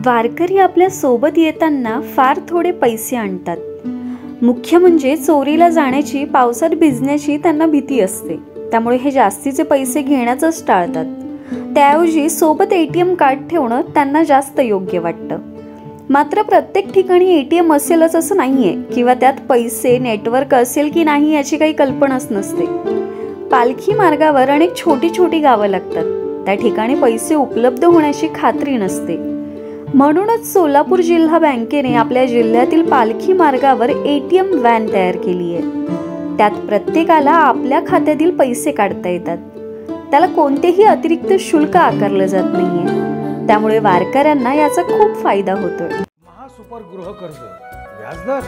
वारकरी आपल्या सोबत येताना फार थोडे पैसे आणतात। मुख्य म्हणजे चोरीला जाण्याची, पावसात भिजण्याची त्यांना भीती असते, त्यामुळे हे जास्तीचे पैसे घेण्याचंच टाळतात। त्याऐवजी सोबत ATM कार्ड ठेवणं त्यांना जास्त योग्य वाटतं। मात्र प्रत्येक ठिकाणी ATM असेलच असं नाहीये किंवा त्यात पैसे नेटवर्क असेल की नाही याची काही कल्पनाच नसते। पालखी मार्गावर अनेक छोटी छोटी गावं लागतात, त्या ठिकाणी पैसे उपलब्ध होण्याची खात्री नसते। म्हणूनच सोलापूर जिल्हा बँकेने आपल्या जिल्ह्यातील पालखी मार्गावर ATM व्हॅन तयार केली आहे। त्यात प्रत्येकाला आपल्या खात्यातील पैसे काढता येतात, त्याला कोणतेही अतिरिक्त शुल्क आकारलं जात नाहीये, त्यामुळे वारकऱ्यांना याचा खूप फायदा होतोय। महासुपर गृह कर्ज व्याजदर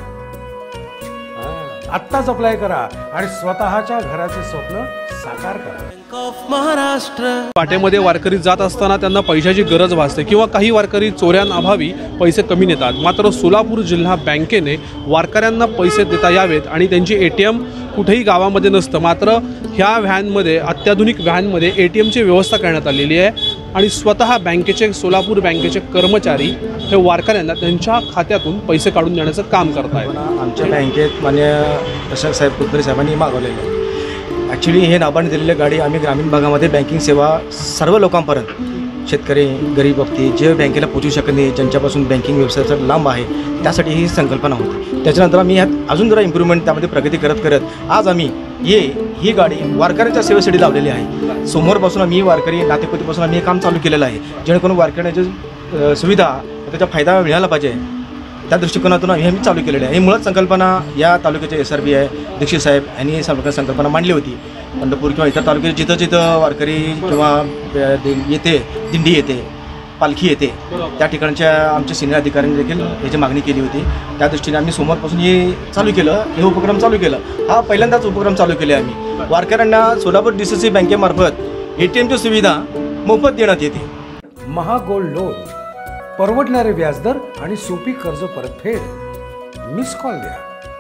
आत्ताच अप्लाय करा आणि स्वतःच्या घराचे स्वप्न साकार करा। महाराष्ट्र पाट्यामध्ये वारकरी जात असताना त्यांना पैशाची गरज भासते किंवा काही वारकरी चोऱ्यांअभावी पैसे कमी नेतात। मात्र सोलापूर जिल्हा बँकेने वारकऱ्यांना पैसे देता यावेत आणि त्यांची ATM कुठेही गावामध्ये नसतं, मात्र ह्या व्हॅनमध्ये, अत्याधुनिक व्हॅनमध्ये ATMची व्यवस्था करण्यात आलेली आहे आणि स्वतः बँकेचे, सोलापूर बँकेचे कर्मचारी हे वारकऱ्यांना त्यांच्या खात्यातून पैसे काढून देण्याचं काम करत आहेत। आमच्या बँकेत मान्य प्रशासक साहेब कुलकर्णी साहेबांनी मागवलेलं आहे। ॲक्च्युली हे नाबार्ड दिलेली गाडी आम्ही ग्रामीण भागामध्ये बँकिंग सेवा सर्व लोकांपर्यंत, शेतकरी, गरीब व्यक्ती जे बँकेला पोहोचू शकत नाही, ज्यांच्यापासून बँकिंग व्यवसायाचा लांब आहे, त्यासाठी ही संकल्पना होती। त्याच्यानंतर आम्ही ह्यात अजून जरा इम्प्रूव्हमेंट, त्यामध्ये प्रगती करत करत आज आम्ही ही गाडी वारकऱ्यांच्या सेवेसाठी लावलेली आहे। सोमवारपासून आम्ही वारकरी नातेपुतीपासून आम्ही हे काम चालू केलेलं आहे, जेणेकरून वारकऱ्यांची सुविधा, त्याचा फायदा मिळाला पाहिजे, त्या दृष्टिकोनातून आम्ही चालू केलेलं आहे। ही मुळात संकल्पना या तालुक्याचे SRB आहे दीक्षित साहेब यांनी संकल्पना मांडली होती। पंढरपूर किंवा इतर तालुक्यात जिथं जिथं वारकरी किंवा येते, दिंडी येते, पालखी येते, त्या ठिकाणच्या आमच्या सिनियर अधिकाऱ्यांनी देखील याची मागणी केली होती। त्या दृष्टीने आम्ही सोमवारपासून हे चालू केलं, हे उपक्रम चालू केलं। हा पहिल्यांदाच उपक्रम चालू केले आम्ही। वारकऱ्यांना सोलापूर DCC बँकेमार्फत ATMची सुविधा मोफत देण्यात येते। महागोल्ड लोन, परवडणारे व्याजदर आणि सोपी कर्ज परतफेड। मिस कॉल द्या।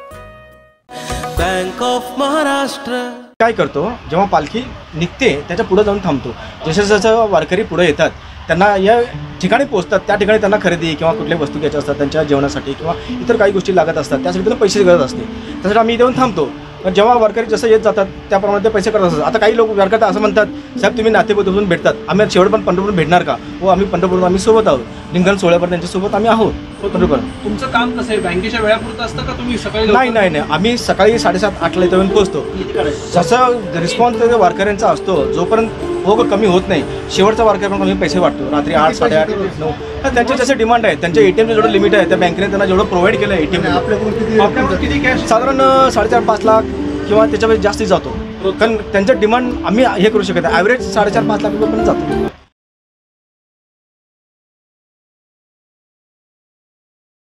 बँक ऑफ महाराष्ट्र काय करतो, जेव्हा पालखी निघते त्याच्या पुढे जाऊन थांबतो। जसं जसं वारकरी पुढे येतात, त्यांना या ठिकाणी पोहोचतात, त्या ठिकाणी त्यांना खरेदी किंवा कुठल्या वस्तू घ्यायच्या असतात, त्यांच्या जेवणासाठी किंवा इतर काही गोष्टी लागत असतात, त्यासाठी त्यांना पैशाची गरज असते। त्यासाठी आम्ही इथे येऊन थांबतो। पण जेव्हा वारकरी जसं येत जातात त्याप्रमाणे ते पैसे करत असतात। आता काही लोक वारकरी असं म्हणतात, साहेब तुम्ही नातेपुतीपासून भेटतात, आम्ही शेवट पण पंढरपूर भेटणार का? हो, आम्ही पंढरपूर आम्ही सोबत आहोत, रिंगण सोहळ्यापर्यंत त्यांच्यासोबत आम्ही आहोत। पंढरपूर तुमचं काम कसं आहे? बँकेच्या वेळापुरतं असतं का तुम्ही सकाळी? नाही, आम्ही सकाळी 7:30-8ला इथं येऊन पोहोचतो। जसं रिस्पॉन्स वारकऱ्यांचा असतो, जोपर्यंत कमी होत नाही, शेवटचा वारकऱ्यांना आम्ही पैसे वाटतो। रात्री 8, 8:30, 9 त्यांचे जसे डिमांड आहे, त्यांच्या ATMचं जेवढं लिमिट आहे त्या बँकेने त्यांना जेवढं प्रोव्हाइड केलं आहे ATM, आपल्याकडे किती कॅश? साधारण 4.5-5 लाख किंवा त्याच्यापेक्षा जास्ती जातो, कारण त्यांचं डिमांड आम्ही हे करू शकत नाही। ॲव्हरेज 4.5-5 लाख रुपयापर्यंत जातो।